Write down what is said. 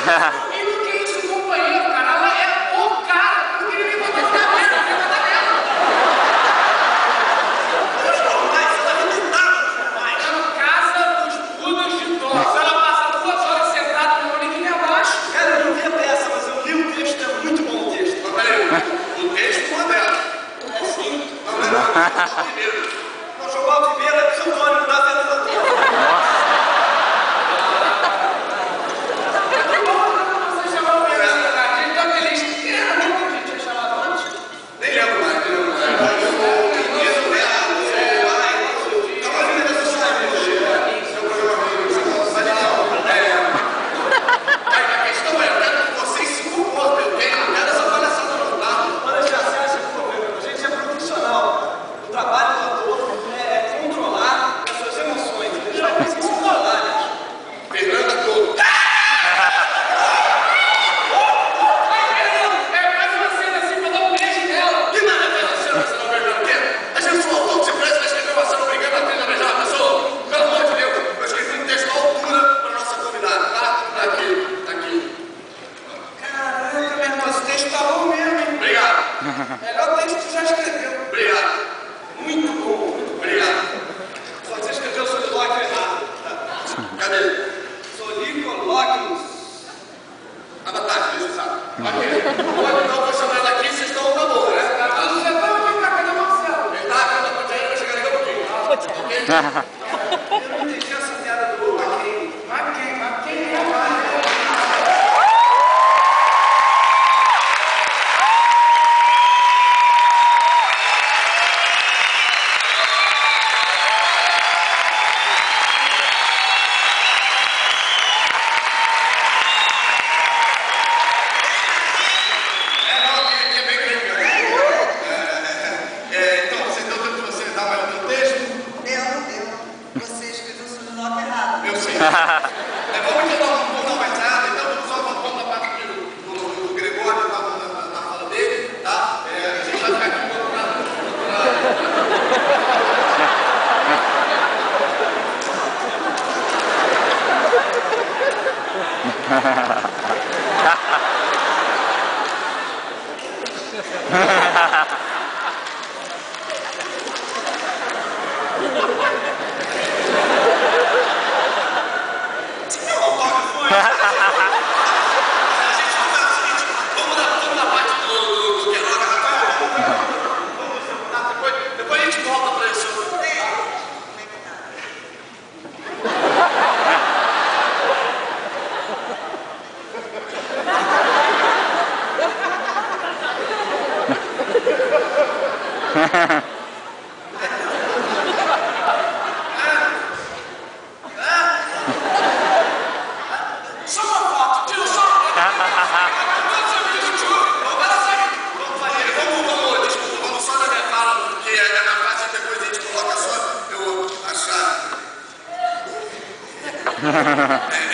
E do que isso, companheiro, cara? Ela é o cara. Porque ele me botou na mesa, ele me botou na mesa. Mas ela me tentava, rapaz. É uma casa dos pulos de dó. Se ela passa 2 horas sentada no olhinho e abaixo. Cara, eu não vi a peça, mas eu li o texto, é muito bom o texto. Mas peraí, o texto não é dela. É sim. Não é não, primeiro. Não, João Paulo Ribeiro é pseudônimo, não dá venda da tua. Você chamou o meu personagem, então feliz que era, né? Que a gente tinha chamado antes. Nem lembro mais, nem lembro mais. Isso, real, tava vendo essa história hoje. Seu programa mesmo, mas não. A questão é, eu quero que vocês se comportem, eu quero essa palhaçada no tá? Olha, já você acha que a gente é profissional. O trabalho do ator é controlar as suas emoções, deixar vocês se controlarem. Fernanda Couto. É mais uma cena assim pra dar um beijo nela. Que nada a ver essa cena, você não beijando o quê? A gente sou autor, você parece que escreveu uma cena obrigando a trilha a beijar a pessoa? Pelo amor de Deus, eu escrevi um texto à altura para nossa convidada, tá? Tá aqui, tá aqui. Caraca, meu irmão, esse texto tá bom mesmo, hein? Obrigado. Melhor texto que você já escreveu. Obrigado. Muito bom, muito obrigado. Só que você escreveu o solilóquio errado. Tá. Cadê? Solilóquios. Ah, tá, você sabe. Ok. Então eu vou chamar ela aqui, vocês estão na boa, né? Você tá vendo cadê o Marcelo? Ele tá vendo a ponteira, vai chegar daqui a pouquinho. Ok? Eu não entendi essa piada do Maquin. Maquin é Não, aqui é bem grande mesmo. Então, você deu tempo de você dar mais o texto? Deu. Você escreveu o solilóquio errado. Eu sei. Vamos então dar um pouco mais nada, então vamos só vamos na parte do Gregório, na fala dele, tá? A gente vai ficar aqui um pouco Vamos na parte do Queiroga, Rafael. Depois a gente volta para isso. Só uma foto, tira só uma foto. Vamos só na minha fala, porque é na parte depois a gente coloca só eu achar.